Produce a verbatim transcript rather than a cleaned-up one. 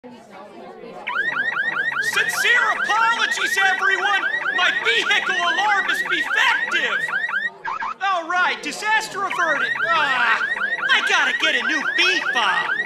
Sincere apologies, everyone! My vehicle alarm is defective! All right, disaster averted. Ah, I gotta get a new beat bomb.